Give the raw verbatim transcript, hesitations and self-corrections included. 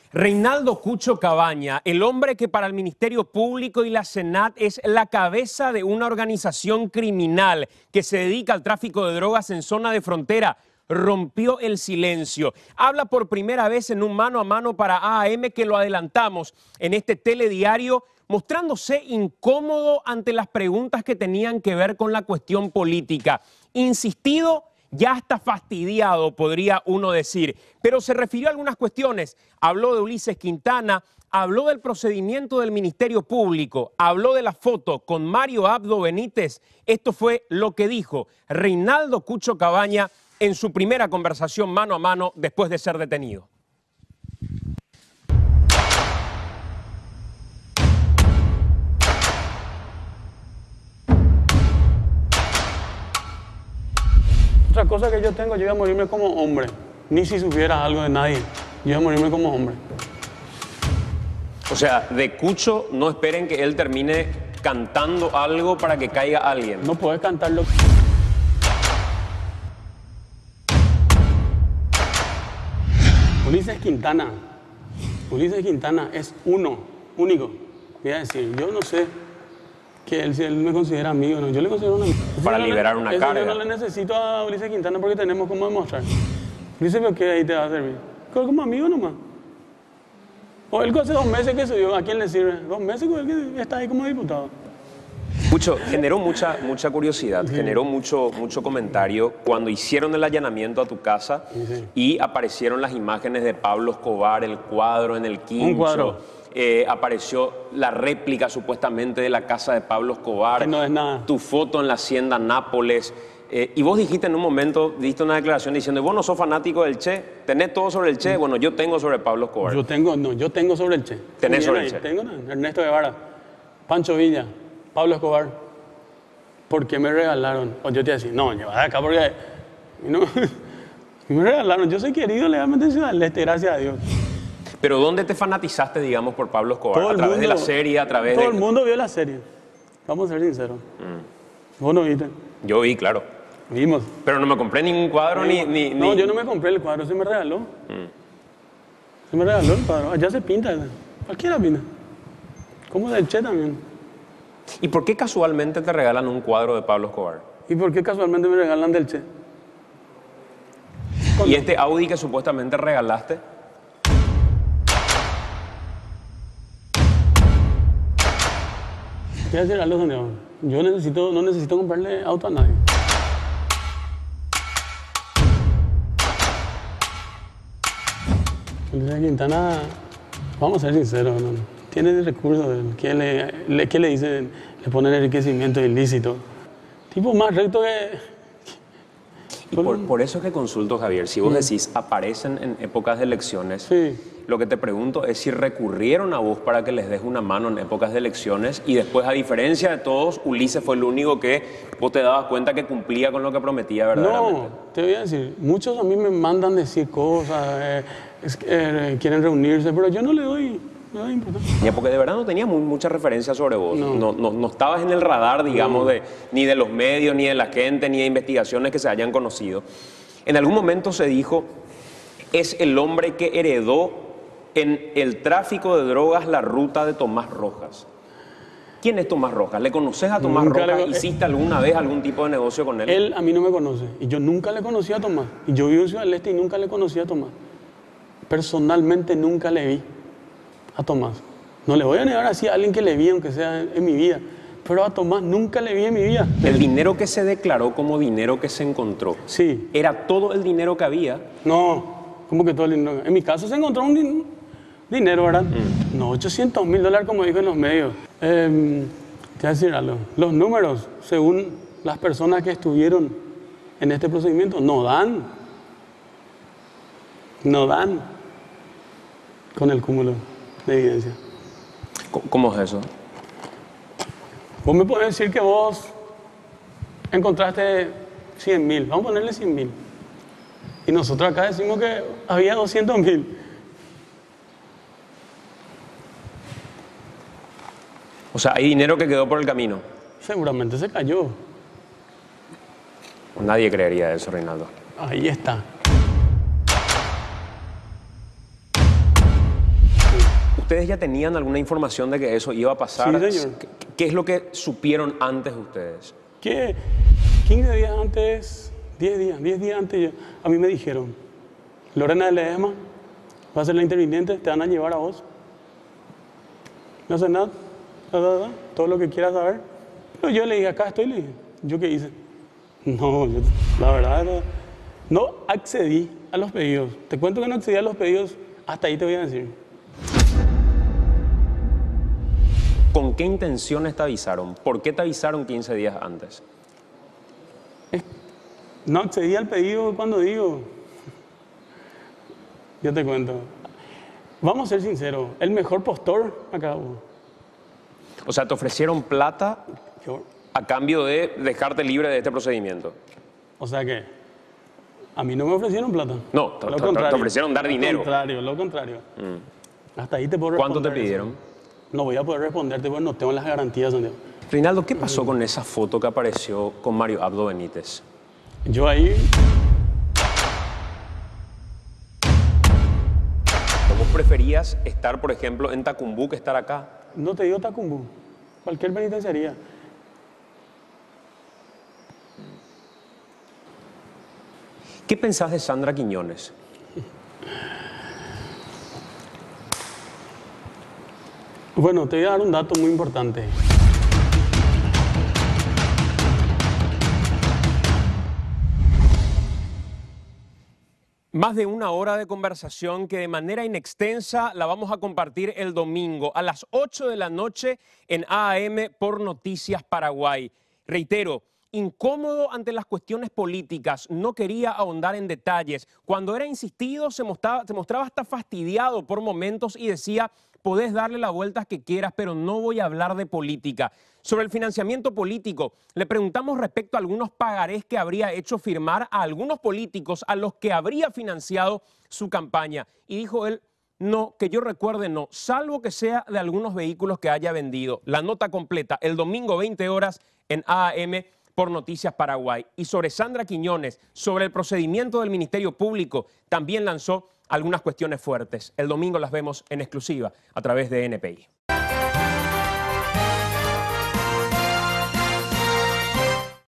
Reinaldo Cucho Cabaña, el hombre que para el Ministerio Público y la Senat es la cabeza de una organización criminal que se dedica al tráfico de drogas en zona de frontera, rompió el silencio. Habla por primera vez en un mano a mano para A A M que lo adelantamos en este telediario, mostrándose incómodo ante las preguntas que tenían que ver con la cuestión política. Insistido, ya está fastidiado, podría uno decir, pero se refirió a algunas cuestiones. Habló de Ulises Quintana, habló del procedimiento del Ministerio Público, habló de la foto con Mario Abdo Benítez. Esto fue lo que dijo Reinaldo Cucho Cabaña en su primera conversación mano a mano después de ser detenido. Otra cosa que yo tengo, yo voy a morirme como hombre. Ni si supiera algo de nadie. Yo voy a morirme como hombre. O sea, de Cucho no esperen que él termine cantando algo para que caiga alguien. No puedes cantarlo. Ulises Quintana. Ulises Quintana es uno, único. Voy a decir, yo no sé que él, si él me considera amigo, no, yo le considero un amigo. Para no liberar le, una eso carga. Yo no le necesito a Ulises Quintana porque tenemos cómo demostrar. Ulises, ¿pero qué ahí te va a servir? Como amigo nomás. O él hace dos meses que subió, ¿a quién le sirve? Dos meses con él que está ahí como diputado. Cucho, generó mucha, mucha curiosidad, sí. generó mucho, mucho comentario cuando hicieron el allanamiento a tu casa sí. y aparecieron las imágenes de Pablo Escobar, el cuadro en el quincho. Un cuadro. Eh, apareció la réplica supuestamente de la casa de Pablo Escobar. Que no es nada. Tu foto en la hacienda Nápoles. Eh, y vos dijiste en un momento, diste una declaración diciendo, vos no sos fanático del Che, tenés todo sobre el Che. Bueno, yo tengo sobre Pablo Escobar. Yo tengo, no, yo tengo sobre el Che. Tenés sobre ahí, el Che. Tengo, no, Ernesto Guevara, Pancho Villa, Pablo Escobar. ¿Por qué me regalaron? O yo te decía, no, lleva de acá porque no, me regalaron. Yo soy querido legalmente en Ciudad del Este, gracias a Dios. Pero ¿dónde te fanatizaste, digamos, por Pablo Escobar? Todo ¿A través mundo, de la serie? ¿A través todo de...? el mundo vio la serie. Vamos a ser sinceros. Mm. ¿Vos no viste? Yo vi, claro. Vimos. Pero no me compré ningún cuadro ni, ni... No, ni... yo no me compré el cuadro, se me regaló. Mm. Se me regaló el cuadro. Allá se pinta. Cualquiera pinta. Como del Che también. ¿Y por qué casualmente te regalan un cuadro de Pablo Escobar? ¿Y por qué casualmente me regalan del Che? ¿Y este Audi que supuestamente regalaste? Quiero decir algo, Santiago. Yo necesito, no necesito comprarle auto a nadie. Ulises Quintana, vamos a ser sinceros, ¿no? Tiene recursos. ¿Qué le, le, ¿Qué le dicen? Le ponen enriquecimiento ilícito. Tipo más recto que... Y por, por eso es que consulto, Javier, si vos sí. decís, aparecen en épocas de elecciones, sí. lo que te pregunto es si recurrieron a vos para que les des una mano en épocas de elecciones y después, a diferencia de todos, Ulises fue el único que vos te dabas cuenta que cumplía con lo que prometía verdaderamente. No, te voy a decir, muchos a mí me mandan decir cosas, eh, es, eh, quieren reunirse, pero yo no le doy... No, ya, porque de verdad no tenía muy, mucha referencia sobre vos. No. No, no, no estabas en el radar, digamos, no. de, ni de los medios, ni de la gente, ni de investigaciones que se hayan conocido. En algún momento se dijo, es el hombre que heredó en el tráfico de drogas la ruta de Tomás Rojas. ¿Quién es Tomás Rojas? ¿Le conoces a Tomás nunca Rojas? Le... ¿Hiciste alguna vez algún tipo de negocio con él? Él a mí no me conoce. Y yo nunca le conocí a Tomás. Y yo vivo en Ciudad del Este y nunca le conocí a Tomás. Personalmente nunca le vi a Tomás. No le voy a negar así a alguien que le vi, aunque sea en, en mi vida. Pero a Tomás nunca le vi en mi vida. El dinero que se declaró como dinero que se encontró, sí. ¿era todo el dinero que había? No, ¿cómo que todo el dinero? En mi caso se encontró un din dinero, ¿verdad? Mm. No, ochocientos mil dólares como dijo en los medios. Eh, te voy a decir algo. Los números, según las personas que estuvieron en este procedimiento, no dan. No dan con el cúmulo de evidencia. ¿Cómo es eso? Vos me podés decir que vos encontraste cien mil, vamos a ponerle cien mil. Y nosotros acá decimos que había doscientos mil. O sea, hay dinero que quedó por el camino. Seguramente se cayó. Nadie creería eso, Reinaldo. Ahí está. ¿Ustedes ya tenían alguna información de que eso iba a pasar? Sí, señor. ¿Qué, qué es lo que supieron antes ustedes? Que quince días antes, diez días, diez días antes, yo- a mí me dijeron, Lorena de Ledesma va a ser la interviniente, te van a llevar a vos. No sé nada, da, da, da, todo lo que quieras saber. Pero yo le dije, acá estoy, le dije, ¿yo qué hice? No, yo, la verdad, no, no accedí a los pedidos. Te cuento que no accedí a los pedidos, hasta ahí te voy a decir. ¿Con qué intenciones te avisaron? ¿Por qué te avisaron quince días antes? No accedí al pedido cuando digo. Yo te cuento. Vamos a ser sinceros, el mejor postor acá hubo. O sea, te ofrecieron plata Yo- a cambio de dejarte libre de este procedimiento. O sea que a mí no me ofrecieron plata. No, te, Lo te- contrario. te ofrecieron dar dinero. Lo contrario, lo contrario. Hasta ahí te puedo ¿Cuánto te responder eso. pidieron? No voy a poder responderte porque no tengo las garantías, Santiago. Reinaldo, ¿qué pasó con esa foto que apareció con Mario Abdo Benítez? Yo ahí, ¿Vos preferías estar, por ejemplo, en Tacumbú que estar acá? no te digo Tacumbú, cualquier penitenciaría. ¿Qué pensás de Sandra Quiñones? Bueno, te voy a dar un dato muy importante. Más de una hora de conversación que de manera inextensa la vamos a compartir el domingo a las ocho de la noche en A M por Noticias Paraguay. Reitero, incómodo ante las cuestiones políticas, no quería ahondar en detalles. Cuando era insistido se mostraba, se mostraba hasta fastidiado por momentos y decía, podés darle la vuelta que quieras, pero no voy a hablar de política. Sobre el financiamiento político, le preguntamos respecto a algunos pagarés que habría hecho firmar a algunos políticos a los que habría financiado su campaña. Y dijo él, no, que yo recuerde no, salvo que sea de algunos vehículos que haya vendido. La nota completa el domingo veinte horas en A M por Noticias Paraguay. Y sobre Sandra Quiñones, sobre el procedimiento del Ministerio Público, también lanzó algunas cuestiones fuertes. El domingo las vemos en exclusiva a través de N P I.